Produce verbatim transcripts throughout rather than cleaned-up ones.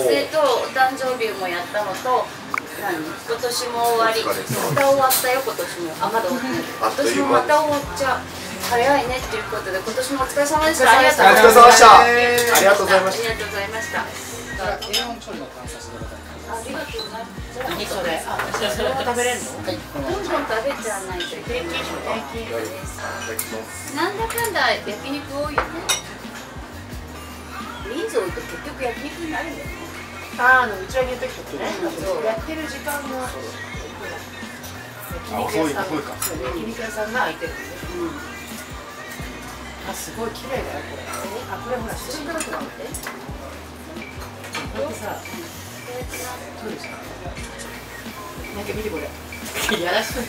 生とお誕生日もやったのと、何今年も終わり、また終わったよ今年も。あ、まだ終わってない。今年もまた終わっちゃう。早いねっていうことで、今年もお疲れ様でした。ありがとうございました。 ありがとうございました。 ありがとうございました。 低温調理の炭素でございます。 ありがとうございます。 何それ？あ、それも食べれるの？ はい。 どんどん食べちゃわないといけない。なんだかんだ焼肉多いよね。人数多いと結局焼肉になるんだよね。 あ、あの打ち上げの時とかね。やってる時間が焼肉屋さん、焼肉屋さんが空いてるんで。あ、すごい綺麗だよこれ。あ、これほら写真撮るとかって。これさ、どうですか。なんか見てこれ。やらしい。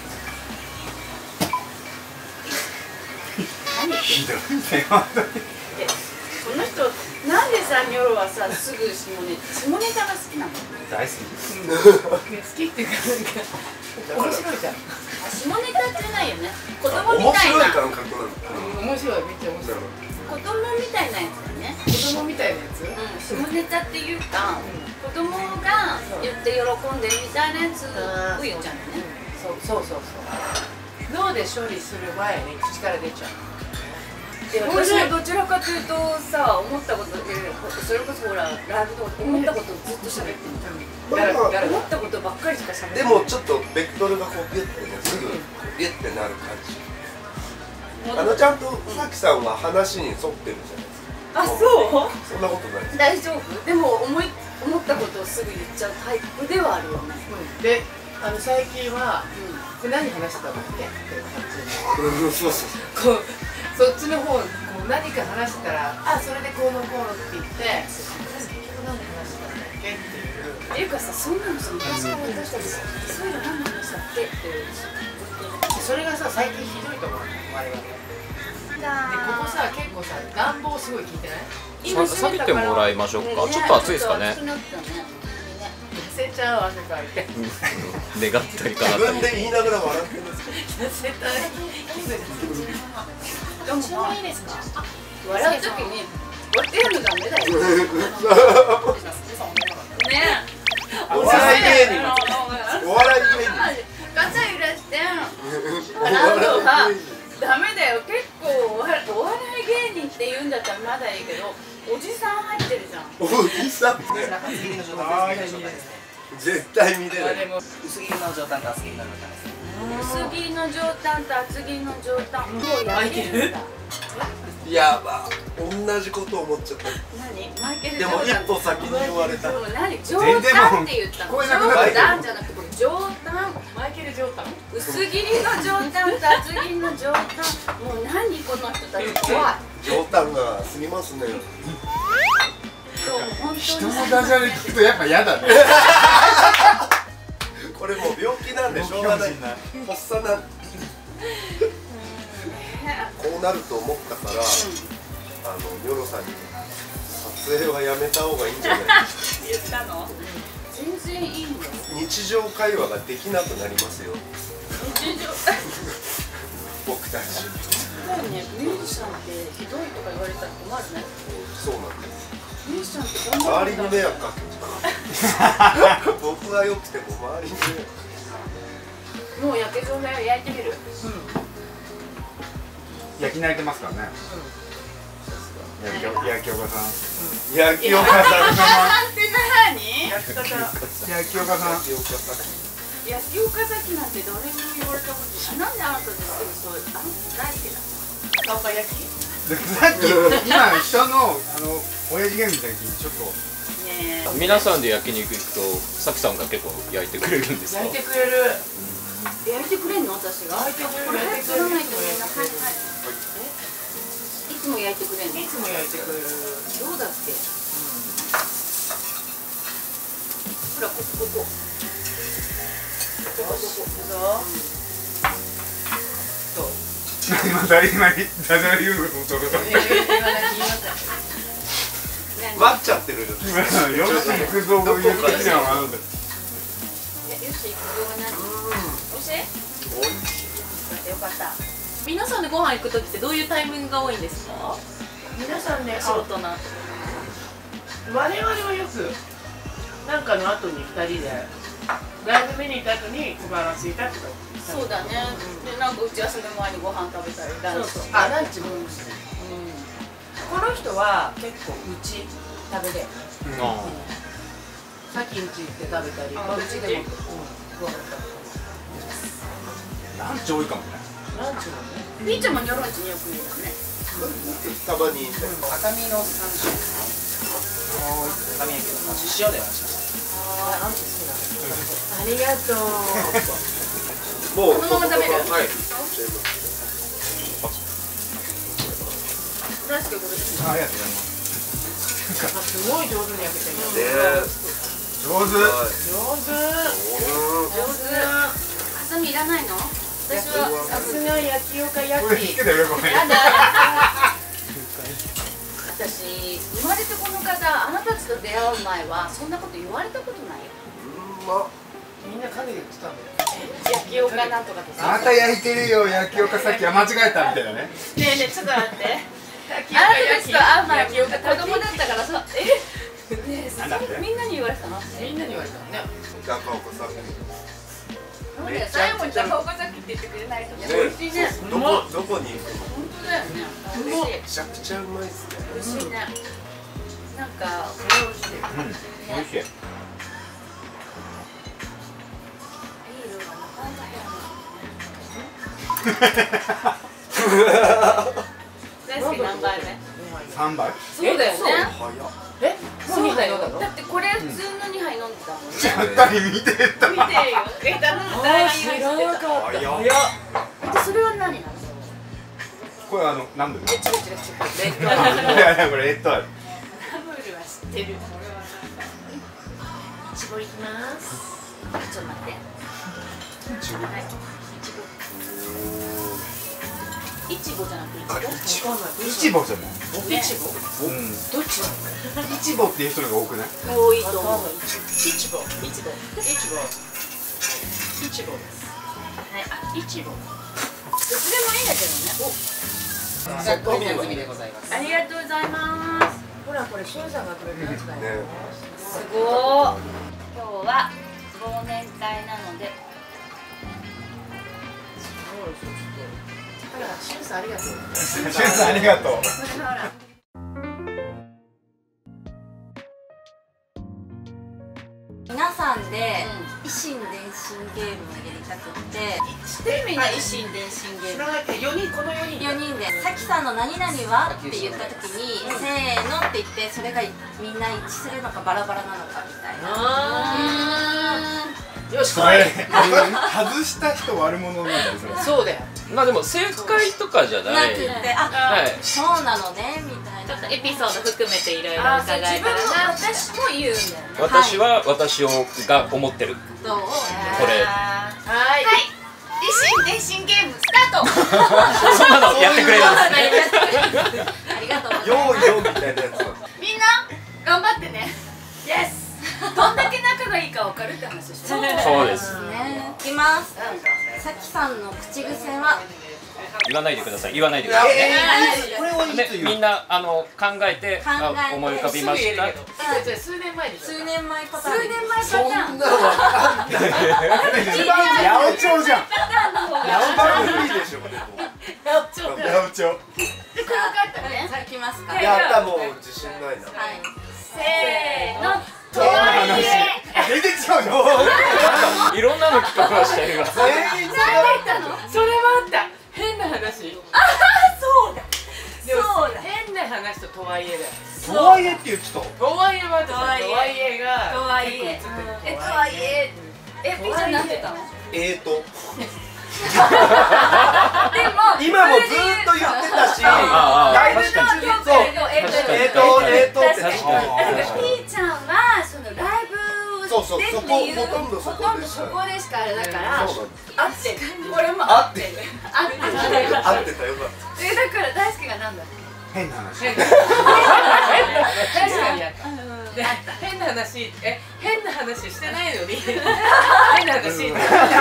ひどいね。 この人なんでさ、ニョロはさ、すぐ下ネタ下ネタが好きなの？ 大好き。 好きっていうかなんか面白いじゃん。 下ネタってないよね。子供みたいな。 面白い感覚なの。 面白い、めっちゃ面白い。 子供みたいなやつだね。 子供みたいなやつ？ うん、下ネタっていうか、子供が言って喜んでるみたいなやつを言っちゃうのね。 そうそうそうそう。脳で処理する前に口から出ちゃう。 私はどちらかというとさ、思ったことで、それこそほらライブとか思ったことをずっと喋ってみたいな。思ったことばっかりしか喋ってない。 でもちょっとベクトルがこうビュッてね、すぐビュッてなる感じ。あのちゃんとさきさんは話に沿ってるじゃないですか。 あ、そう？ そんなことないです。 大丈夫？でも思い思ったことをすぐ言っちゃうタイプではあるよね。 で、あの最近はこれ何話してたんだっけ？ そうそう。 こうそっちの方こう何か話したら、あ、それでこうのこうのって言って、結局何話したんだっけっていう。 っていうかさ、そんなのさ、昔から私たちさ、そういうの何の話だっけっていう。 それがさ、最近ひどいと思うの、我々。で、ここさ、結構さ、暖房すごい効いてない？ 下げてもらいましょうか。ちょっと暑いですかね。 痩せちゃう、汗かいて。 願ったりかなったり。 自分で言いながら笑ってるんですけど。 痩せたい。 でもさ、いいですか？笑うときにこうやってやるのダメだよ。ねえ。 お笑い芸人。お笑い芸人。 ガチャ揺らして笑うのはダメだよ。結構お笑い芸人って言うんだったらまだいいけど、おじさん入ってるじゃん。 おじさんね。絶対見れない。 薄切りの上タンと厚切りの上タンです。 薄切りの上タンと厚切りの上タン。もう焼けるんだ。 やば、同じこと思っちゃった。 何？マイケル・でも一歩先に言われた。 何？上タンって言ったの。上タンじゃなくてこれ上タン。 マイケル上タン？ 薄切りの上タンと厚切りの上タン。もう何この人たち怖い。 上タンが過ぎますね。 人のダジャレ聞くとやっぱ嫌だね。 これもう病気なんでしょうがない。発作なん。こうなると思ったから、あのニョロさんに撮影はやめた方がいいんじゃないですか。 言ったの？全然いいんだよ。 日常会話ができなくなりますよ。 日常。 僕たち。 そうね、ミュージシャンってひどいとか言われたら困るね。 そうなんです。 ミュージシャンってこんな周りに迷惑かけちゃう。僕は良くても周りに迷惑。 もう焼けそうだよ。焼いてみる。 焼き慣れてますからね。焼き焼きおかさん。 焼きおかさん。 って何？ 焼き方。 焼きおかさん。 焼きおかさん。 焼き岡崎なんて誰にも言われたことない。なんであなたですぐそうあの大好きだ。 顔が焼き？ さっき今人のあの親父ゲームみたいにちょっと。 ねえ。 皆さんで焼肉行くとさきさんが結構焼いてくれるんですか？ 焼いてくれる。 焼いてくれんの私が？ 焼いてくれる。 これ早く取らないとみんな。はいはい。いつも焼いてくれんの？ いつも焼いてくれる。 どうだっけ？ほらここここ。ここここ。 そう。 今誰今ダジャレ言うのと思った。 待っちゃってるよ。 今よし行くぞを言ってきたのがあるんだ。 よし行くぞが何？おいしい？ おいしい。 よかった。皆さんでご飯行くときってどういうタイミングが多いんですか？ 皆さんね、 仕事な。 我々はよくかの後にふたりでライブ見に行った後に小腹空いたってそうだね。でなんか打ち合わせの前にご飯食べたりランチ。 あ、ランチもうん。この人は結構うち食べで。さっきうち行って食べたり、うちでもご飯食べたり。 ランチ多いかもね。 ランチもね。 ピーちゃんもニョロイチによく言うよね。 たまに赤身のさん種赤身やけど塩ではしましたあ、ランチ好きなの。ありがとう。 もうこのまま食べる？ はい。 大好きこれ。 ありがとうございます。 すごい上手に焼けてる。 ね上手。 上手。 上手。ハサミいらないの？私はさすが焼き岡焼これつけてるよ、ごめん。 やだ。私生まれてこの方、あなたたちと出会う前はそんなこと言われたことないよ。 みんな陰で言ってたんだよ。 焼き岡なんとかとか。 また焼いてるよ、焼き岡さっきは間違えたみたいなね。 ねえねえちょっと待って。あなたたちと会う前に子供だったからさ、え、ねえそれみんなに言われたの？ みんなに言われたのね。 高岡さん。 そうだよ、最後に高岡崎って言ってくれないとね。美味しいね。 どこどこに行くの？ 本当だよね。美味しい。 めちゃくちゃうまいですね。 美味しいね。なんかこれ美味しい。 うん、美味しい。 ビールがなかなか減らない。大好き何杯目？ 三杯。 そうだよね。 早っ。 え、そうだよ。 だってこれ普通のにはい飲んでたもんね。 ちゃったり見てた。 見てよ。え、頼む。誰が言われてた？ 早っ。 でそれは何なの？ これあの何度？ え、違う違う違う。レッドいやいやこれえっと。 ナムルは知ってる。絞りきます。ちょっと待って。はい。いちごじゃなくていちご？ イチボじゃない。 いちご。 うん。 どっちなの？ イチボっていう人が多くない？ 多いと思う。 いちご。 いちご。 いちご。いちごです。 はい。あ、 いちご。 どっちでもいいんだけどね。 じゃあごみの済みでございます。 ありがとうございます。 ほらこれしゅんさんがくれたやつだよ。 すごー。今日は忘年会なので。 あら、しゅんさんありがとう。 シュンさんありがとう。 ほら。 皆さんで維新伝心ゲームをやりたくって知ってるみんな維新伝心ゲーム。 知らないけどよにんこのよにん。 よにんで「さきさんの何々は?」って言った時に「せーの」って言ってそれがみんな一致するのかバラバラなのかみたいな。 ああ。よし、 それ外した人悪者なんだよそれ。 そうだよ。 まあでも正解とかじゃなない。 くって「あはい。 そうなのね」みたいな。 ちょっとエピソード含めていろいろあ、 伺そういたらな。 自分私も言うんだよね。 私は私をが思ってる。 どう？ これははい。 い。維新伝心ゲームスタート。 そんなのやってくれるんですね。 ありがとうございよます。 うようみたいなやつ。 みんな頑張ってね。イエス。どんだけ仲がいいかわかるって話でしょ。 そうです。 ね、いきます。さきさんの口癖は言わないでください。言わないでくださいね。 これはいつで言う？ みんなあの考えて考えてあ思い浮かびました。 数年前でしょ。 数年前パターン。 数年前パタそーン。 んなわかんない。 一番八百長じゃん。 パターンの方が。 やばい無理でしょ。でもやっちゃう。 八百長。 で、これ分かったね。 さあ、いきますか。 はいやったもう自信ないな。 はい。 せーの。 とはいえ全然違うじゃん。 いろんなの聞こえましたよ。 全員違う。 それはあった。変な話。 そうだ。 でもそうだ。 変な話ととはいえだよ。 とはいえって言ってた。 とはいえはととはいえとはいえがとはいえ結構映ってるえ、とはいえ。え、ピーちゃんなんて言ったの？ えーとでも今もずーっと言ってたし、 ああだいぶ確かに今日そうえっとえーとえーとって確かに。ピーちゃんはそのライブそうそうでっていうそこほとんどそこでしたほとんどそこでしかあれだからそう合ってる。俺も合ってる。合ってる。 合ってたよかった。 え、だから大好きがなんだ。 変な話。 確かにあった。で変な話、え、変な話してないのに変な話って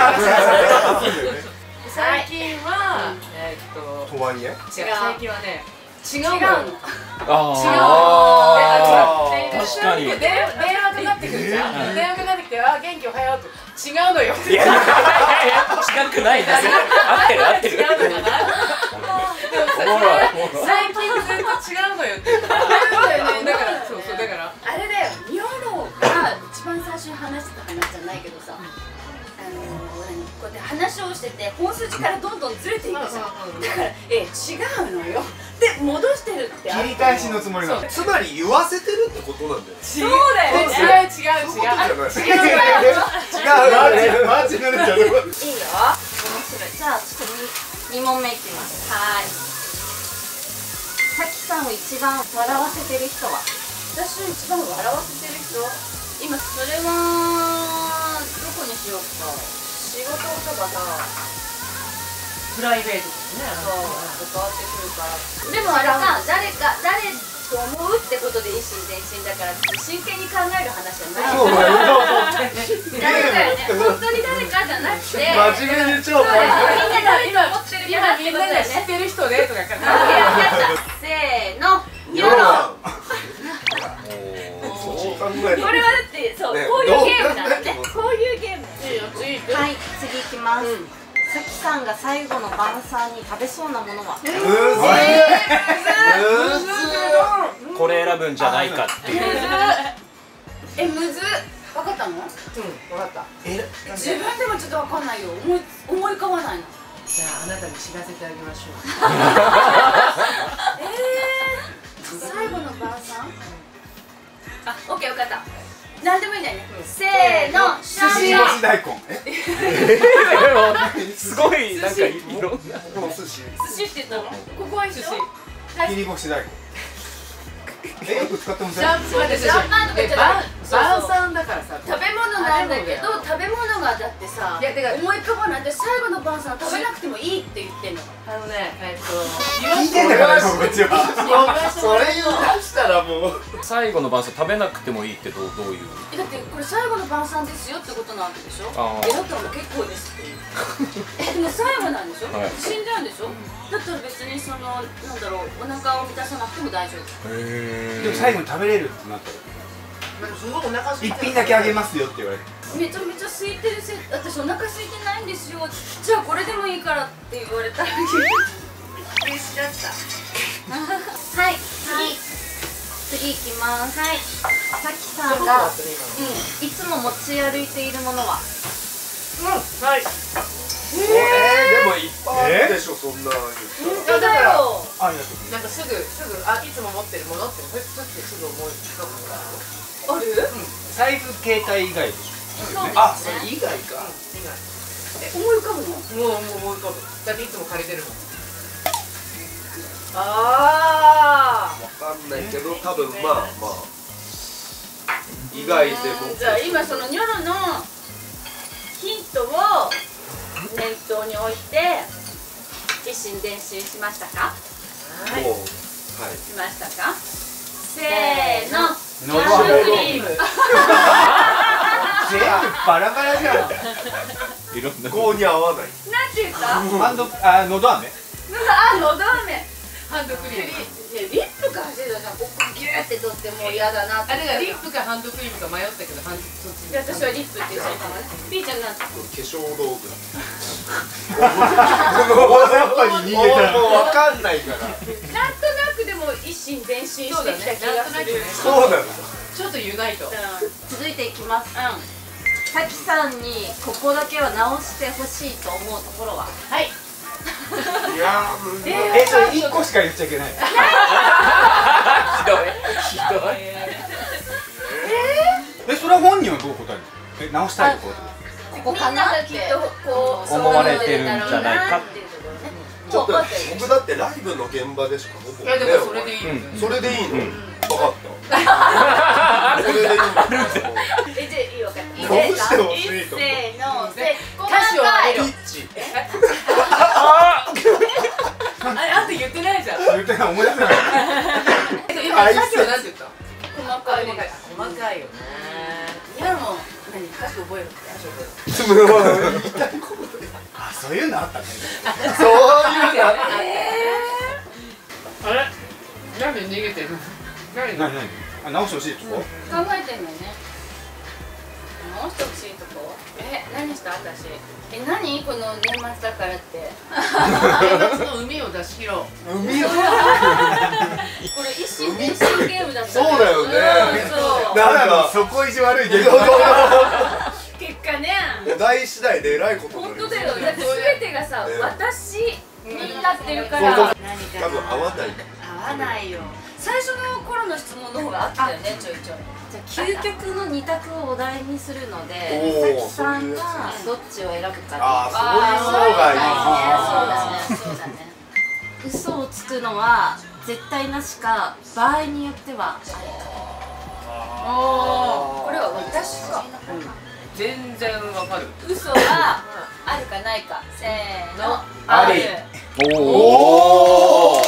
最近は、えっととはいえ。 違う、最近はね違うの。 違うの。 あで確かに電話かかってくるじゃん。電ってあ元気おはようと違うのよ。 いやいやいや違くないですよ。合ってる合ってる。 違うのかな。 おもろいおもろい。 最近ずっと違うのよって言ってた。だからそうそうだからあれだよ、ニョロが一番最初に話してた話じゃないけどさ、あの何こうやって話をしてて本筋からどんどんずれていくじゃん。だからえ違うのよで戻してるって切り返しのつもりなの。 つまり言わせてるってことなんだよ。 そうだよね。 そう違う違う違う。 いうことじゃない。 違う違う。 マジマジになっちゃう。 いいよ。 面白い。じゃあちょっとに問目いきます。はい。さきさんを一番笑わせてる人は？ 私を一番笑わせてる人、今それはどこにしようか。仕事とかさ、 プライベートですね。 そう関わってくるから。でもあれさ、誰か誰と思うってことで一心伝心だから真剣に考える話じゃない。 そうだよ。 誰かよね。本当に誰かじゃなくて。 真面目に超みんな誰と思ってるかなって今みんことだよね。 なが知ってる人でとかから。 せーの、ニョロ。 そう考える。 これはだってそう、 ねこういうゲームなのね。 どう考えてもこういうゲーム。次次。 はい、次いきます。さきさんが最後の晩餐に食べそうなものは？ むずい。むずこれ選ぶんじゃないかっていう。 え、むずっ。わかったの？ うん、分かった。 自分でもちょっとわかんないよ。思い思い浮かばないの。 じゃああなたに知らせてあげましょう。 ええ。最後の晩餐？あ、オッケーわかった。なんでもいいんだよね。せーの、シャ寿司ンシャン。 干し大根。え？ すごいなんかいろんな。 この寿司。 寿司って言ったの？ここは一緒。 切り干し大根。え、よく使ってません？ じゃあ待ってジャンパンとか言っちゃ晩餐だからさ。 食べ物なんだけど、食べ物がだってさ、 いやてか思い浮かばない。で最後の晩餐食べなくてもいいって言ってんの。 あのね、えっと聞いてんだからね、こっちは。 それ言い出したらもう。 最後の晩餐食べなくてもいいってどうどういう。 えだってこれ最後の晩餐ですよってことなわけでしょ。 あーえだったらもう結構ですっていう。えでも最後なんでしょ。 はい死んじゃうんでしょ。だったら別にそのなんだろうお腹を満たさなくても大丈夫。 へでも最後に食べれるってなったら、 すごいお腹空いてる。 一品だけあげますよって言われて。 めちゃめちゃ空いてるせ私お腹空いてないんですよ。じゃあこれでもいいからって言われたらびっくりしちゃった。 はい、次次いきます。はい、さきさんがいつも持ち歩いているものは？ はい。 えー、でもいっぱいあるでしょ、そんな言ったら。 本当だよ。 ありがとう。 なんかすぐすぐあいつも持ってるものってふっとってすぐ思い浮かぶのがある。 ある？ 財布携帯以外でしそうあ、 ですね。 それ以外か。 思い浮かぶの？ もうもう思い浮かぶ。だっていつも借りてるもん。ああ。 わかんないけど、多分まあまあ。以外でも。 じゃあ今そのニョロのヒントを念頭に置いて一心伝心しましたか？ もう、はい。 しましたか？せーの。 のハンドクリーム。 全部バラバラじゃん。 いろんな。 こうに合わない。 なんて言った？ ハンド、あ、のど飴。 あ、のど飴。 ハンドクリーム。 リップか走るさ、ここギューって取ってもう嫌だなって。 あれがリップかハンドクリームか迷ったけど、ハンドそっち。 で私はリップって言っちゃったのね。ピーちゃんなんて。 化粧道具。 やっぱり逃げた。 もうわかんないから。 なんとなくでも一心伝心してきた気がする。 そうなの。 ちょっとユナイト。 続いていきます。 うん。うん。 さきさんにここだけは直してほしいと思うところは？ はい。 いやー、むずい。 え、それ一個しか言っちゃいけない。 ひどいひどい。 え、それは本人はどう答えるの？え、直したいところ。 ここかなってきっとこう思われてるんじゃないかっていうところね。 ちょっともう分かってる。 僕だってライブの現場でしかほぼいやでもそれでいい。 うんそれでいいの。分かった。それでいいの。 え、じゃあいいわかった。 どうしてほしいとせーの、せ歌詞を上げる。 ピッチ。 あれあんた言ってないじゃん。 言ってない、思い出せない。 今さっきはなんて言った？ 細かい。 細かい。細かいよね。 いやもう何歌詞覚えるって。 あ、そういうのあったね。 そういうの。 あれ？なんで逃げてる？何？ なになに？あ、直してほしいとこ？ 考えてんのよね。もう一つした私。え、何この年末だからって。 年末の海を出し切ろう。 海をこれ一心伝心ゲームだった。 そうだよね。 そう。 なんか底意地悪いけど結果ね。 お題次第でえらいことになる。 本当だよ。だって全てがさ、私になってるから。何か多分合わない。 合わないよ。最初の頃の質問の方があったよね、ちょいちょい。 じゃあ究極の二択をお題にするので、 おーさきさんがどっちを選ぶか。 ああ、そういうのがいい。 そうだね、そうだね。 嘘をつくのは絶対なしか、場合によってはあおー、これは私か。 全然わかる。 嘘はあるかないか。せーの、 あり。 おお。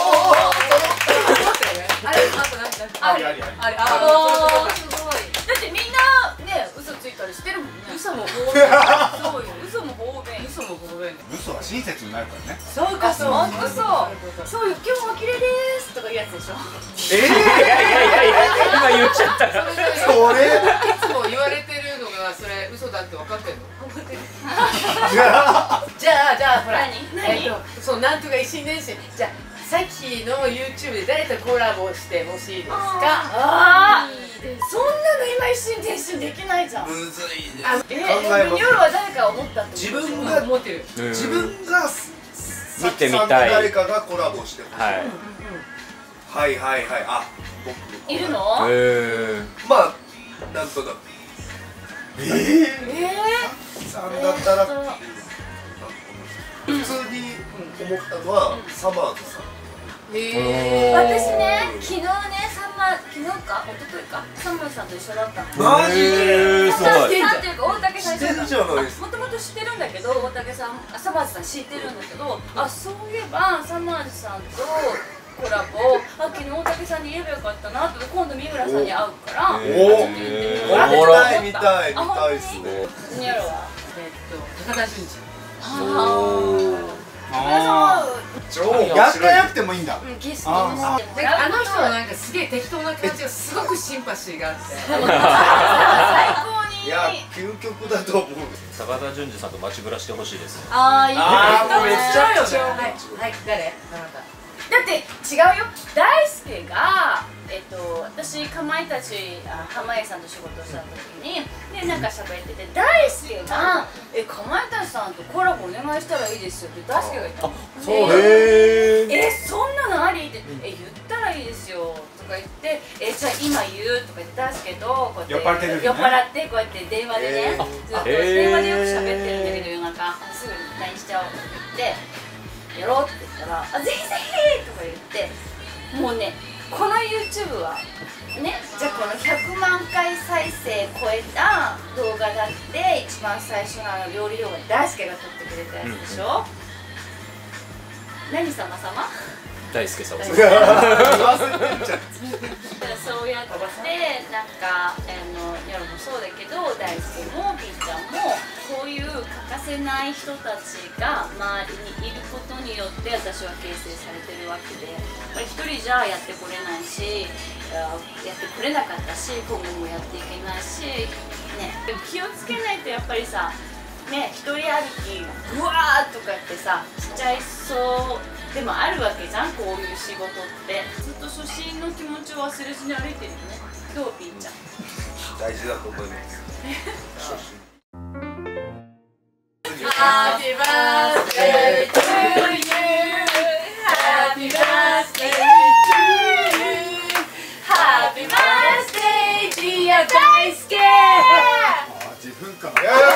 あれ、あれ、あれ、あれ、あれ、すごい。だってみんなね、嘘ついたりしてるもんね。嘘も方便。そうよ、嘘も方便。嘘も方便。 嘘は親切になるからね。 そうか、そう、嘘。そうよ、今日も綺麗ですとかいうやつでしょ。 えいやいやいやいや、今言っちゃったら。 それいつも言われてるのがそれ嘘だって分かってんの？じゃあじゃあほら、えっとそうなんとか一心伝心。じゃあさっきの YouTube で誰とコラボしてほしいですか？ ああ、そんなの今一心伝心できないじゃん。 むずいね。 え、でも夜は誰か思ったってこと？ 自分が思ってる。 自分が見てみたい。 誰かがコラボしてほしい。 はい。 はいはいはい。あ、僕いるの？ へえ。 まあなんとなく。 ええさんだったら普通に思ったのはサマーズさん。 え、私ね、昨日ね、サンマ、昨日か、一昨日か、サムさんと一緒だったの。 マジで。 すごい。 なんていうか、大竹さん。 知ってるじゃないですか。 もともと知ってるんだけど、大竹さん、サマーズさん知ってるんだけど、あ、そういえば、サマーズさんと。コラボ、あ、昨日大竹さんに言えばよかったなって、今度三村さんに会うから。 おお。見たい見たい見たいですね。 ニャロは。 えっと高田純次。 ああ。 超やってなくてもいいんだ。 ゲストにもしてもであの人はなんかすげえ適当な感じがすごくシンパシーがあって最高に。 いや、究極だと思う。 高田純次さんと街ブラしてほしいですね。 ああ、いいね。 あーもうめっちゃくちゃはいはい誰？あなた。 だって違うよ。大輔がえっと私かまいたちあ濱家さんと仕事した時にでなんか喋ってて、大輔がえかまいたちさんとコラボお願いしたらいいですよって大輔が言ったの。 そうえへえ。 え、そんなのありってえ言ったらいいですよとか言ってえじゃあ今言うとか言って大輔とこうやって酔っ払ってる時ね酔っ払ってこうやって電話でねずっと電話でよく喋ってるんだけど夜中すぐ ライン しちゃおうって言って。やろうって言ったら「あぜひぜひ!」とか言ってもうねこの YouTube はねじゃあこのひゃくまんかい再生超えた動画だって一番最初のあの料理動画大輔が撮ってくれたやつでしょ、うん、何様様大輔さん。 そうやってなんかあのニョロもそうだけど大輔もピーちゃんもこういう欠かせない人たちが周りにいることによって私は形成されてるわけでやっぱり一人じゃやってこれないしやってこれなかったし今後もやっていけないし、ね、でも気をつけないとやっぱりさね一人歩きうわーとかってさしちゃいそうでもあるわけじゃんこういう仕事ってずっと初心の気持ちを忘れずに歩いてるよねどうピーちゃん大事だと思います。 Happy birthday to you Happy birthday to you Happy birthday dear 大輔あ、自分か。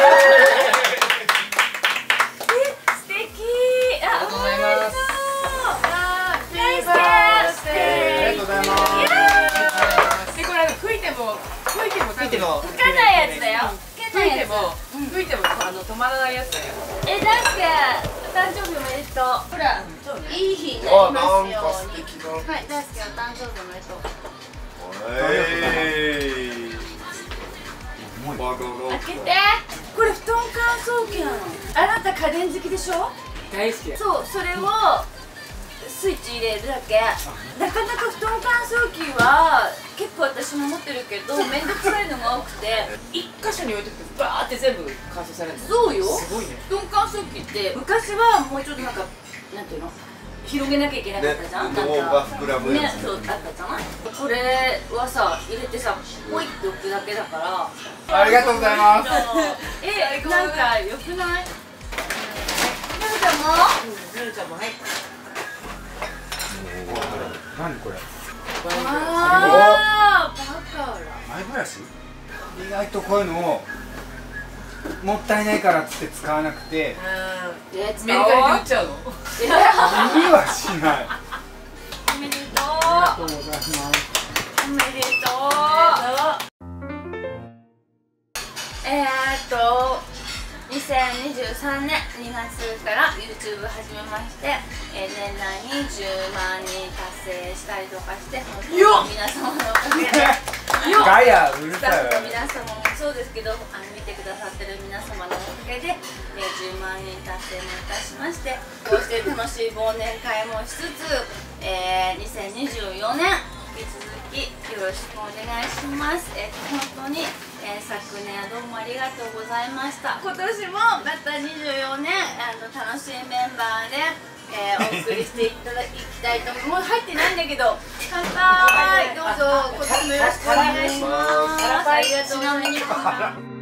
素敵あ、 ありがとうございます。 大輔ありがとうございます。 でこれ吹いても吹いても吹いても吹かないやつだよ吹かないやつ吹いても吹いてもあの止まらないやつだよ。 え、大輔お誕生日おめでとうほら、いい日になあ、 りなんかますように素敵な。 はい、大輔お誕生日おめでとうえい。バカの。 開けてこれ布団乾燥機なのあなた家電好きでしょ大好きだ。 そう、それをスイッチ入れるだけなかなか布団乾燥機は結構私も持ってるけど面倒くさいのが多くて一箇所に置いとくとバーって全部乾燥されるの。 そうよ。 すごいね。 布団乾燥機って昔はもうちょっとなんかなんていうの広げなきゃいけなかったじゃん、 ね、 なん羽毛が膨らむねやつ、 そうあったじゃない。これはさ入れてさポイって置くだけだからありがとうございます。 えなんかよくない？なるちゃんも？ ルルちゃんもはい。 何これ？ ああバカラマイブラシ？意外とこういうのをもったいないからっつって使わなくてえメルカリで売っちゃうの？ 無理はしない。 おめでとうありがとうございます。 おめでとうえーっとにせんにじゅうさんねんにがつから YouTube 始めまして、えー、年内にじゅうまんにん達成したりとかして本当に皆様のおかげでガヤうるスタさいわ。 ッフの皆様もそうですけどあの見てくださってる皆様のおかげで、えー、じゅうまんにん達成もいたしましてこうして楽しい忘年会もしつつ、えー、にせんにじゅうよねん引き続きよろしくお願いします。えー、本当に、えー、昨年はどうもありがとうございました。今年もまたにじゅうよねんあの楽しいメンバーで、えー、お送りしていただきたいと思います。もう入ってないんだけど乾杯どうぞ今年もよろしくお願いします。ありがとうございます。